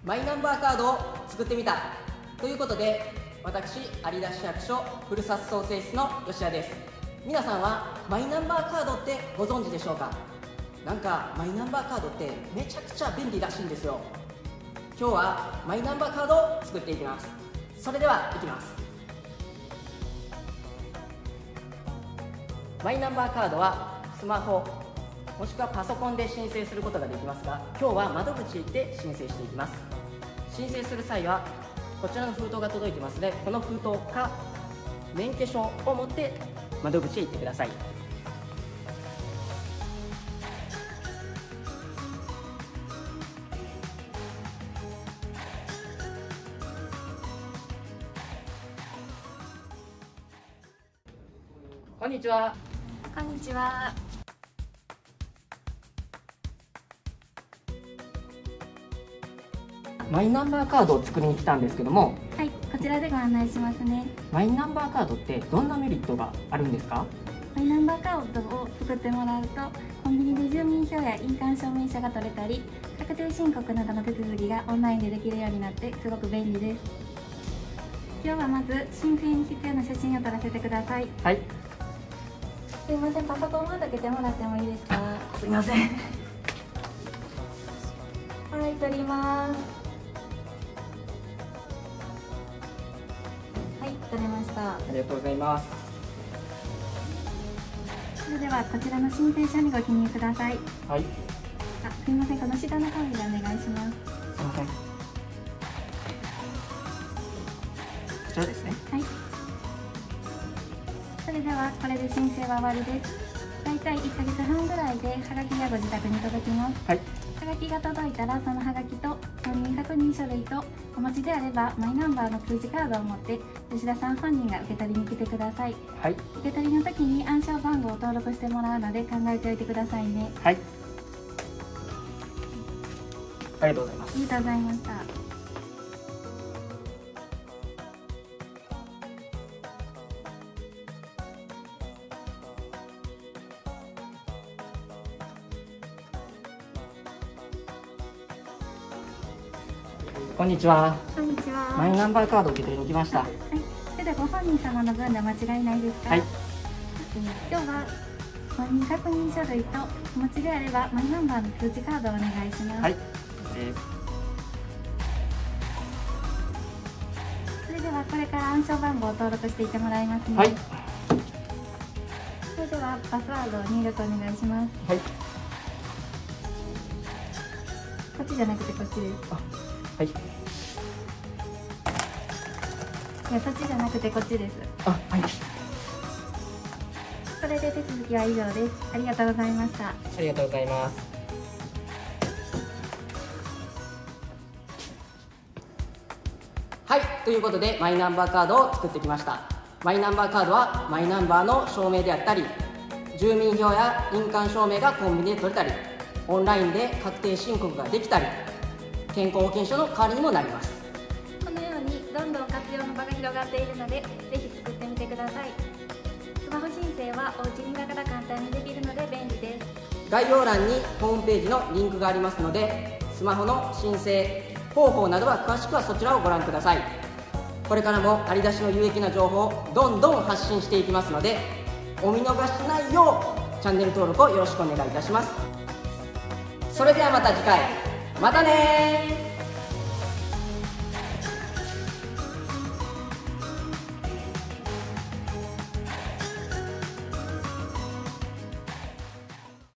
マイナンバーカードを作ってみたということで、私有田市役所ふるさと創生室の吉谷です。皆さんはマイナンバーカードってご存知でしょうか？なんかマイナンバーカードってめちゃくちゃ便利らしいんですよ。今日はマイナンバーカードを作っていきます。それでは行きます。マイナンバーカードはスマホもしくはパソコンで申請することができますが、今日は窓口行って申請していきます。申請する際はこちらの封筒が届いてますので、この封筒か免許証を持って窓口へ行ってください。こんにちは。 こんにちは。 マイナンバーカードを作りに来たんですけども、 はい、こちらでご案内しますね。 マイナンバーカードってどんなメリットがあるんですか？ マイナンバーカードを作ってもらうと、コンビニで住民票や印鑑証明書が取れたり、確定申告などの手続きがオンラインでできるようになってすごく便利です。今日はまず申請に必要な写真を撮らせてください。 はい。 すいません、パソコンを開けてもらってもいいですか？ すいません。 はい、撮ります。はい、撮れました。 ありがとうございます。 それではこちらの申請書にご記入ください。 はい。 すいません、この下の方でお願いします。 すいません。こちらですね。 はい。それではこれで申請は終わりです。だいたい1ヶ月半ぐらいでハガキがご自宅に届きます。 はい。 ハガキが届いたら、そのハガキと本人確認書類と、お持ちであればマイナンバーの通知カードを持って吉田さん本人が受け取りに来てください。 はい。 受け取りの時に暗証番号を登録してもらうので考えておいてくださいね。 はい。ありがとうございます。 ありがとうございました。 こんにちは。 こんにちは。 マイナンバーカードを受け取りに来ました。 はい。それではご本人様の分で間違いないですか？ はい。 今日は本人確認書類とお持ちであればマイナンバーの通知カードをお願いします。 はい。 それではこれから暗証番号を登録していってもらいますね。 はい。 それではパスワードを入力お願いします。 はい。 こっちじゃなくてこっちです。 はい。 いや、そっちじゃなくてこっちです。 はい。 これで手続きは以上です。ありがとうございました。 ありがとうございます。はい、ということでマイナンバーカードを作ってきました。マイナンバーカードはマイナンバーの証明であったり、住民票や印鑑証明がコンビニで取れたり、オンラインで確定申告ができたり、健康保険証の代わりにもなります。 このようにどんどん活用の場が広がっているので、ぜひ作ってみてください。スマホ申請はお家にいながら簡単にできるので便利です。 概要欄にホームページのリンクがありますので、スマホの申請方法などは詳しくはそちらをご覧ください。これからも有田市の有益な情報をどんどん発信していきますので、お見逃しないようチャンネル登録をよろしくお願いいたします。それではまた次回。またねー。